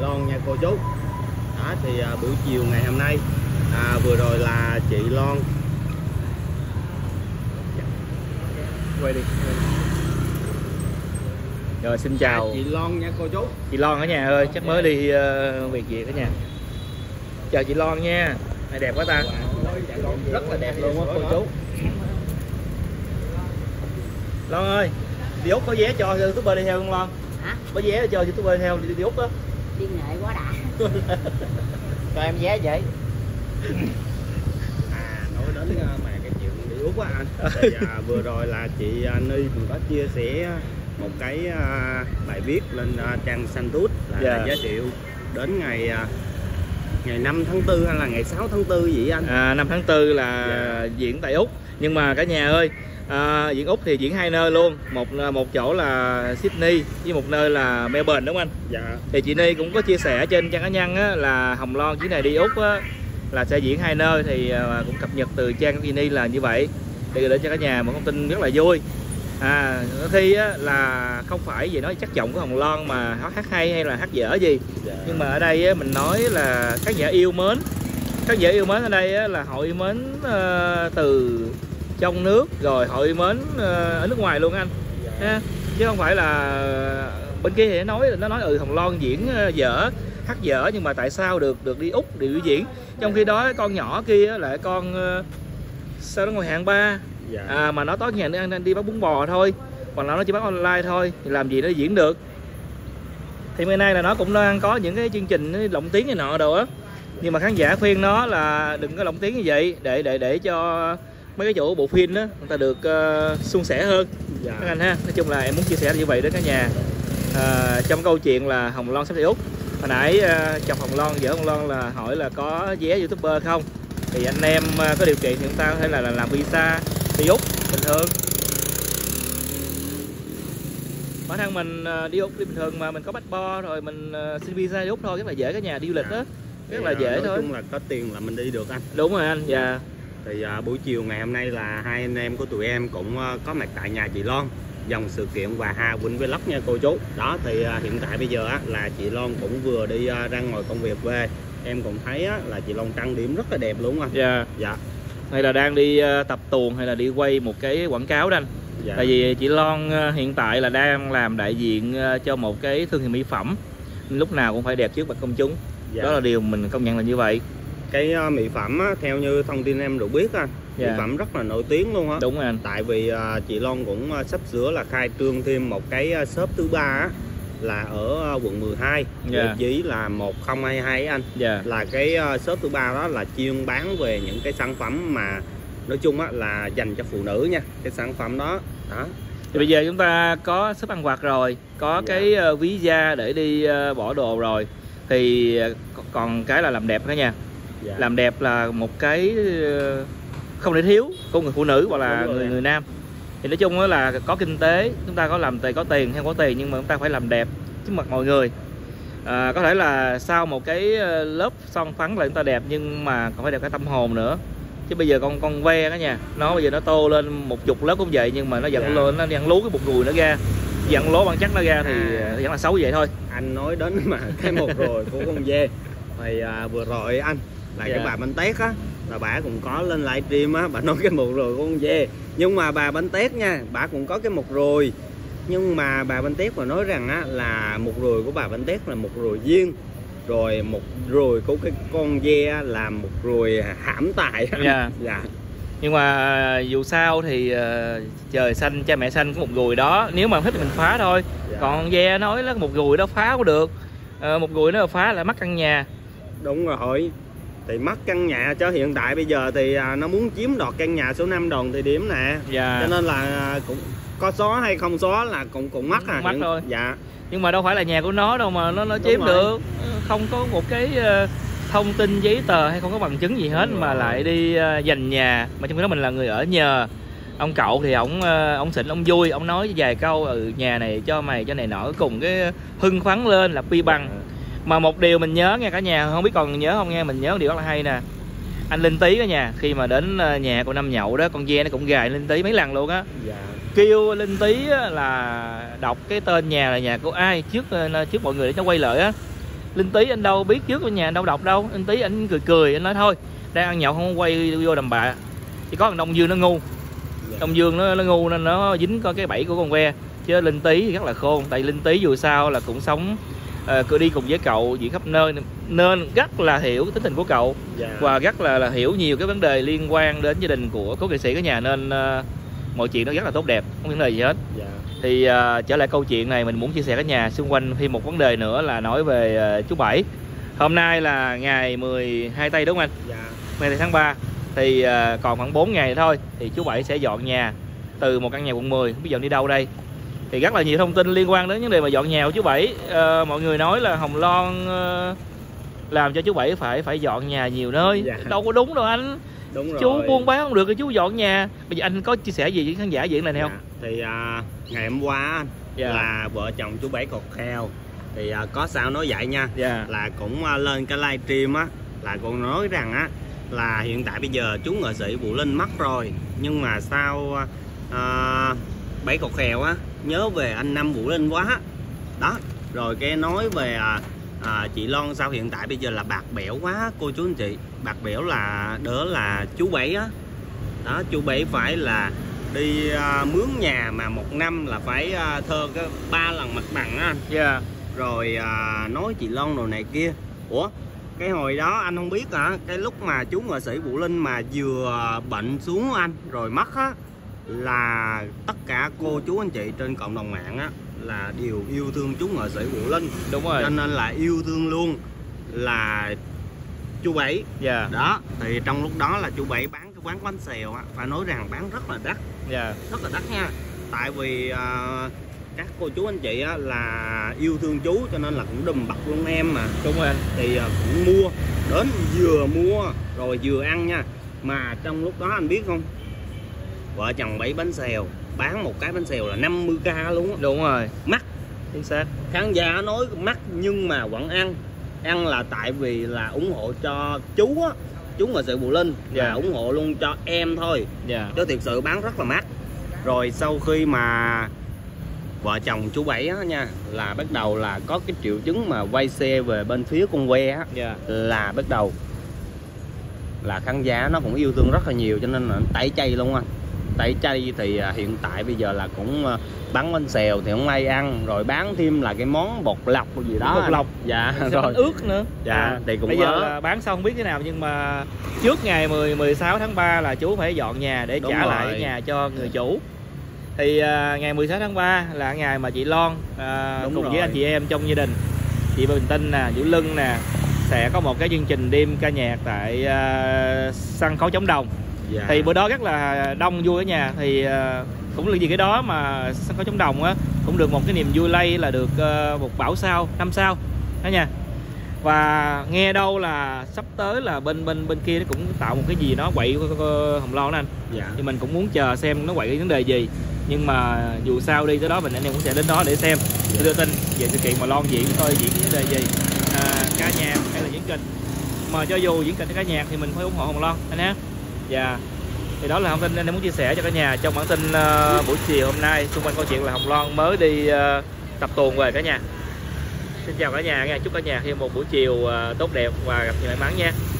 Loan nha cô chú. Đó thì buổi chiều ngày hôm nay vừa rồi là chị Loan quay đi. Rồi xin chào chị Loan nha cô chú. chị Loan ở nhà ơi, chắc mới đi việc gì ở nhà. Chào chị Loan nha, này đẹp quá ta. Rất là đẹp luôn á cô chú. Loan ơi, đi Úc có vé cho YouTuber đi theo không Loan? Hả? Có vé cho YouTuber theo đi Úc á. Đi nghệ quá đã. Cho em vé vậy. Nói đến mà cái chuyện đi Úc á anh. Thì, vừa rồi là chị Ni cũng có chia sẻ một cái bài viết lên trang Santus là giới thiệu đến ngày 5 tháng 4 hay là ngày 6 tháng 4 vậy anh? 5 tháng 4 là diễn tại Úc. Nhưng mà cả nhà ơi, diễn Úc thì diễn hai nơi luôn. Một chỗ là Sydney với một nơi là Melbourne đúng không anh? Dạ. Thì chị Ni cũng có chia sẻ trên trang cá nhân á, là Hồng Loan chuyến này đi Úc á, là sẽ diễn hai nơi. Thì cũng cập nhật từ trang của chị Ni là như vậy. Thì để cho cả nhà một thông tin rất là vui. Khi á, là không phải về nói chất giọng của Hồng Loan mà hát hay là hát dở gì. Nhưng mà ở đây á, mình nói là khán giả yêu mến. Khán giả yêu mến ở đây á, là họ yêu mến từ trong nước rồi họ yêu mến ở nước ngoài luôn anh. Chứ không phải là bên kia thì nó nói Hồng Loan diễn dở, hát dở, nhưng mà tại sao được đi Úc để biểu diễn, trong khi đó con nhỏ kia lại con sao nó ngồi hạng 3. Mà nó tối ngày nó đi bắt bún bò thôi, còn là nó chỉ bắt online thôi thì làm gì nó diễn được. Thì bữa nay là nó cũng đang có những cái chương trình lồng tiếng này nọ đồ á, nhưng mà khán giả khuyên nó là đừng có lồng tiếng như vậy để cho mấy cái chỗ bộ phim đó người ta được suôn sẻ hơn. Các anh ha, nói chung là em muốn chia sẻ như vậy đến cả nhà. Trong câu chuyện là Hồng Loan sắp đi Úc, hồi nãy chồng Hồng Loan, vợ Hồng Loan là hỏi là có vé YouTuber không, thì anh em có điều kiện thì chúng ta có thể là làm visa đi Úc bình thường. Bản thân mình đi Úc đi bình thường mà mình có passport rồi mình xin visa đi Úc thôi, rất là dễ cả nhà, đi du lịch đó rất là dễ thôi. Nói chung là có tiền là mình đi được anh. Đúng rồi anh. Dạ. Thì buổi chiều ngày hôm nay là hai anh em của tụi em cũng có mặt tại nhà chị Loan, dòng sự kiện Hòa Hà Quỳnh Vlog nha cô chú. Đó thì hiện tại bây giờ là chị Loan cũng vừa đi ra ngoài công việc về. Em cũng thấy là chị Loan trang điểm rất là đẹp luôn anh. Dạ. Hay là đang đi tập tuồng hay là đi quay một cái quảng cáo đó anh. Tại vì chị Loan hiện tại là đang làm đại diện cho một cái thương hiệu mỹ phẩm, lúc nào cũng phải đẹp trước mặt công chúng. Đó là điều mình công nhận là như vậy. Cái mỹ phẩm theo như thông tin em được biết anh, mỹ phẩm rất là nổi tiếng luôn á. Đúng rồi anh. Tại vì chị Loan cũng sắp sửa là khai trương thêm một cái shop thứ 3 là ở quận 12, địa chỉ là 1022 anh. Là cái shop thứ 3 đó là chuyên bán về những cái sản phẩm mà nói chung là dành cho phụ nữ nha, cái sản phẩm đó. Thì bây giờ chúng ta có shop ăn vặt rồi, có cái ví da để đi bỏ đồ rồi, thì còn cái là làm đẹp cả nhà. Làm đẹp là một cái không thể thiếu của người phụ nữ hoặc là người nam. Thì nói chung là có kinh tế, chúng ta có làm có tiền hay có tiền, nhưng mà chúng ta phải làm đẹp trước mặt mọi người. Có thể là sau một cái lớp son phấn là chúng ta đẹp, nhưng mà còn phải đẹp cái tâm hồn nữa. Chứ bây giờ con ve đó nha, nó bây giờ nó tô lên một chục lớp cũng vậy, nhưng mà nó giận lên, nó ăn lú cái bụng ruồi nó ra, giận lố bằng chắc nó ra thì vẫn là xấu vậy thôi. Anh nói đến mà cái một ruồi của con ve thì vừa rồi anh là cái bà bánh tét á, là bà cũng có lên livestream á, bà nói cái một ruồi của con ve. Nhưng mà bà bánh tét nha, bà cũng có cái một ruồi, nhưng mà bà bánh tét mà nói rằng là một ruồi của bà bánh tét là một ruồi duyên, rồi một ruồi của cái con ve là một ruồi hãm tài. Nhưng mà dù sao thì trời xanh cha mẹ xanh có một ruồi đó, nếu mà thích mình phá thôi. Còn ve nói là một ruồi đó phá cũng được, một ruồi nó phá là mất căn nhà. Đúng rồi, thì mất căn nhà, cho hiện tại bây giờ thì nó muốn chiếm đoạt căn nhà số 5 Đoàn Thị Điểm nè. Cho nên là cũng có xóa hay không xóa là cũng mất mất thôi. Nhưng mà đâu phải là nhà của nó đâu mà nó chiếm được. Không có một cái thông tin giấy tờ hay không có bằng chứng gì hết mà lại đi giành nhà. Mà trong khi đó mình là người ở nhờ. Ông cậu thì ông xịn, ông vui, ông nói vài câu nhà này cho mày cho này nọ, cùng cái hưng phấn lên là pi bằng. Mà một điều mình nhớ nha cả nhà, không biết còn nhớ không nghe, mình nhớ một điều rất là hay nè. Anh Linh Tý cả nhà, khi mà đến nhà của Năm Nhậu đó, con ve nó cũng gài Linh Tý mấy lần luôn á. Kêu Linh Tý là đọc cái tên nhà là nhà của ai trước mọi người để cho quay lại á. Linh Tý anh đâu biết trước ở nhà anh đâu đọc đâu. Linh Tý anh cười anh nói thôi đang ăn nhậu không quay vô đầm bạ. Chỉ có thằng Đông Dương nó ngu. Đông Dương nó ngu nên nó dính có cái bẫy của con ve. Chứ Linh Tý thì rất là khôn. Tại Linh Tý dù sao là cũng sống cứ đi cùng với cậu diễn khắp nơi nên rất là hiểu tính tình của cậu. Và rất là hiểu nhiều cái vấn đề liên quan đến gia đình của cố nghệ sĩ cả nhà, nên mọi chuyện nó rất là tốt đẹp, không vấn đề gì hết. Thì trở lại câu chuyện này mình muốn chia sẻ cả nhà xung quanh thêm một vấn đề nữa là nói về chú Bảy. Hôm nay là ngày 12 tây đúng không anh? 12 tháng 3 thì còn khoảng 4 ngày thôi thì chú Bảy sẽ dọn nhà từ một căn nhà quận 10, không biết dọn đi đâu đây. Thì rất là nhiều thông tin liên quan đến vấn đề mà dọn nhà của chú Bảy. Mọi người nói là Hồng Loan làm cho chú Bảy phải dọn nhà nhiều nơi. Đâu có đúng đâu anh. Đúng rồi. Chú buôn bán không được thì chú dọn nhà. Bây giờ anh có chia sẻ gì với khán giả chuyện này không? Thì ngày hôm qua là vợ chồng chú Bảy cột kheo thì có sao nói vậy nha. Là cũng lên cái livestream á là cũng nói rằng á là hiện tại bây giờ chú nghệ sĩ Vũ Linh mất rồi, nhưng mà sao Bảy cột kheo á nhớ về anh Năm Vũ Linh quá đó. Rồi cái nói về chị Loan sao hiện tại bây giờ là bạc bẽo quá cô chú anh chị. Bạc bẽo là đỡ là chú Bảy á đó. Chú Bảy phải là đi mướn nhà mà một năm là phải thơ cái 3 lần mặt bằng á anh. Rồi nói chị Loan đồ này kia. Ủa cái hồi đó anh không biết hả, cái lúc mà chú nghệ sĩ Vũ Linh mà vừa bệnh xuống anh rồi mất á, là tất cả cô chú anh chị trên cộng đồng mạng á là đều yêu thương chú nghệ sĩ Vũ Linh. Đúng rồi. Cho nên là yêu thương luôn là chú Bảy. Đó thì trong lúc đó là chú Bảy bán cái quán bánh xèo á, phải nói rằng bán rất là đắt. Rất là đắt nha. Tại vì các cô chú anh chị á là yêu thương chú cho nên là cũng đùm bọc luôn em mà. Đúng rồi anh. Thì cũng mua đến vừa mua rồi vừa ăn nha. Mà trong lúc đó anh biết không, vợ chồng Bảy bánh xèo bán một cái bánh xèo là 50k luôn á. Đúng rồi, mắc chính xác. Khán giả nói mắc nhưng mà vẫn ăn là tại vì là ủng hộ cho chú á, chú nghệ sĩ Vũ Linh và ủng hộ luôn cho em thôi. Chứ thiệt sự bán rất là mắc. Rồi sau khi mà vợ chồng chú Bảy á nha là bắt đầu là có cái triệu chứng mà quay xe về bên phía con que á, là bắt đầu là khán giả nó cũng yêu thương rất là nhiều, cho nên là tẩy chay luôn anh. Tẩy chay thì hiện tại bây giờ là cũng bán bánh xèo thì không ai ăn, rồi bán thêm là cái món bột lọc gì đó. Bột lọc. Rồi bánh ướt nữa. Thì cũng bây giờ là bán xong không biết thế nào, nhưng mà trước ngày 16 tháng 3 là chú phải dọn nhà để trả lại nhà cho người chủ. Thì ngày 16 tháng 3 là ngày mà chị Loan cùng với anh chị em trong gia đình, chị Bình Tinh nè, Vũ Lân nè, sẽ có một cái chương trình đêm ca nhạc tại sân khấu Trống Đồng. Thì bữa đó rất là đông vui ở nhà. Thì cũng là vì cái đó mà sân khấu Trống Đồng á cũng được một cái niềm vui lây là được một bảo sao 5 sao đó nha. Và nghe đâu là sắp tới là bên kia nó cũng tạo một cái gì đó quậy Hồng Loan đó anh. Thì mình cũng muốn chờ xem nó quậy cái vấn đề gì, nhưng mà dù sao đi tới đó mình anh em cũng sẽ đến đó để xem đưa tin về sự kiện mà Loan diễn coi diễn cái vấn đề gì, ca nhạc hay là diễn kịch. Mà cho dù diễn kịch hay ca nhạc thì mình phải ủng hộ Hồng Loan anh ha. Thì đó là thông tin anh em muốn chia sẻ cho cả nhà trong bản tin buổi chiều hôm nay xung quanh câu chuyện là Hồng Loan mới đi tập tuồng về cả nhà. Xin chào cả nhà nha, chúc cả nhà thêm một buổi chiều tốt đẹp và gặp nhiều may mắn nha.